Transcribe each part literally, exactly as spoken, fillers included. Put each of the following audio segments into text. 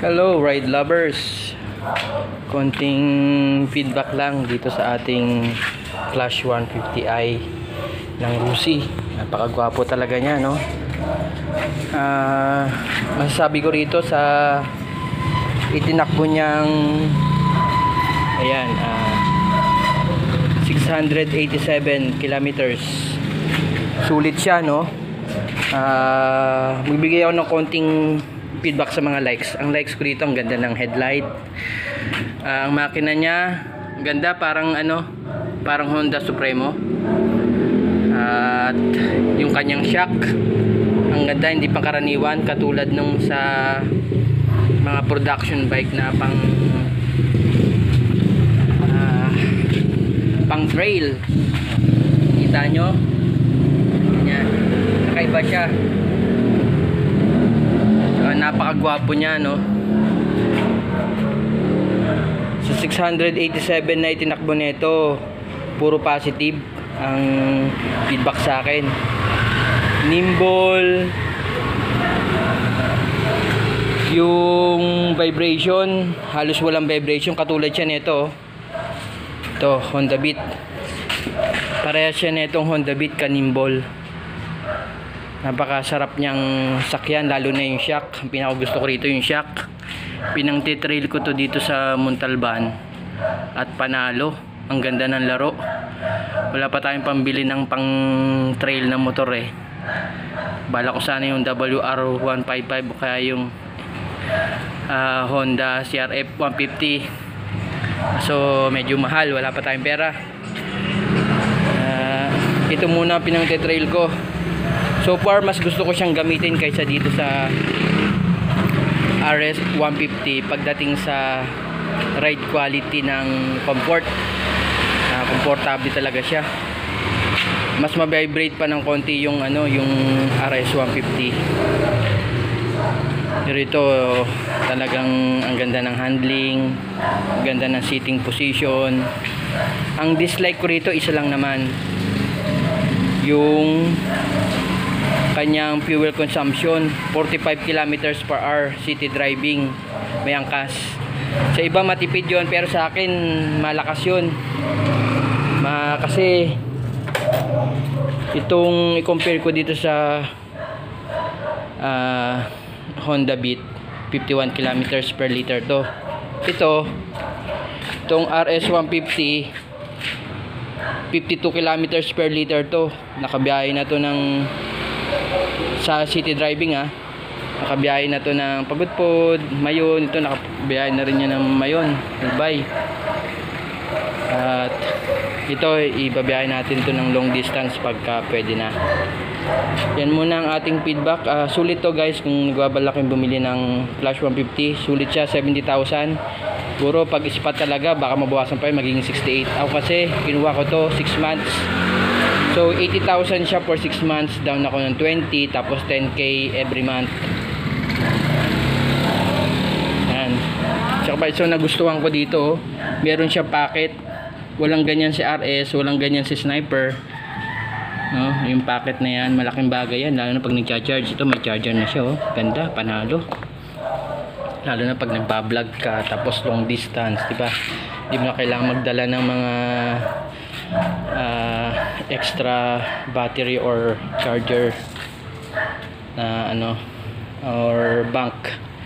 Hello ride lovers, konting feedback lang dito sa ating Clash one fifty i ng Rusi. Napakagwapo talaga niya, no? Uh, masasabi ko rito sa itinakbo niyang ayan, uh, six hundred eighty-seven kilometers. Sulit siya, no? Uh, magbigay ako ng konting feedback sa mga likes. Ang likes ko dito, ang ganda ng headlight. Uh, ang makina niya, ganda, parang ano, parang Honda Supremo. Uh, at yung kanyang shock, ang ganda, hindi pangkaraniwan katulad nung sa mga production bike na pang uh, pang trail. Kita nyo? Ganyan. Kakaiba siya. Napakagwapo niya, no? Sa six hundred eighty-seven na itinakbo nito, puro positive ang feedback sa akin. Nimble, yung vibration, halos walang vibration, katulad siya nito. Ito, Honda Beat. Parehas siya nitong Honda Beat ka nimble. Napakasarap niyang sakyan, lalo na yung shock. Ang pinaka gusto ko rito yung shock. Pinang-titrail ko to dito sa Montalban at panalo. Ang ganda ng laro. Wala pa tayong pambili ng pang trail na motor eh. Bala ko sana yung W R one fifty-five o kaya yung uh, Honda C R F one fifty. So medyo mahal, wala pa tayong pera. Uh, ito muna pinang-titrail ko. So far, mas gusto ko siyang gamitin kaysa dito sa R S one fifty pagdating sa ride quality ng comfort. Uh, komportable talaga siya. Mas ma-vibrate pa ng konti yung ano, yung R S one fifty. Dito talagang ang ganda ng handling, ang ganda ng seating position. Ang dislike ko rito isa lang naman, yung kanyang fuel consumption. Forty-five kilometers per hour city driving, may angkas. Sa iba matipid yon, pero sa akin malakas yun. Ma kasi itong i-compare ko dito sa uh, Honda Beat, fifty-one kilometers per liter to. Ito, itong R S one fifty, fifty-two kilometers per liter to. Nakabiyahe na to ng sa city driving, ah. Nakabiyahe na to ng Pagudpud, Mayon. Ito nakabiyahe na rin yan ng Mayon, Albay. At ito ibabiyahe natin to ng long distance pagka pwede na. Yan muna ang ating feedback. Uh, sulit to guys, kung nagbabalak yung bumili ng Clash one fifty, sulit siya. Seventy thousand. Puro pag ispat talaga baka mabawasan pa yun, magiging sixty-eight. Ako kasi kinuha ko to six months. So eighty thousand siya for six months, down ako ng twenty, tapos ten K every month. Yan. Tsaka so nagustuhan ko dito, meron siya packet. Walang ganyan si R S, walang ganyan si Sniper. No, yung packet na yan, malaking bagay yan, lalo na pag nag-charge. Ito may charger na siya, oh. Ganda, panalo. Lalo na pag nagba-vlog ka tapos long distance, di ba? Hindi mo na kailangan magdala ng mga uh, extra battery or charger na uh, ano or bank.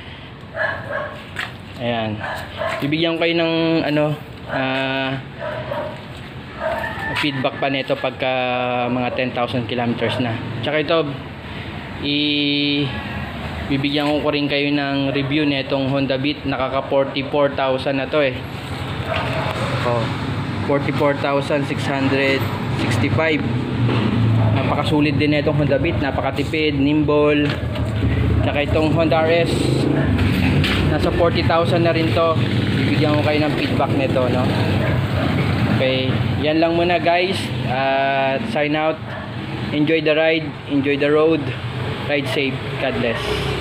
Ayan. Bibigyan ko kayo ng ano uh, feedback pa nito pagka mga ten thousand kilometers na. Tsaka ito i bibigyan ko ko rin kayo ng review nitong Honda Beat. Nakaka forty-four thousand na to eh. Oh, forty-four thousand six hundred sixty-five. Napakasulit din na itong Honda Beat, napakatipid, nimble. Tsaka itong Honda R S, nasa forty thousand na rin to. Bibigyan ko kayo ng feedback nito, no? Okay, yan lang muna guys. Uh, sign out. Enjoy the ride, enjoy the road. Ride safe. God bless.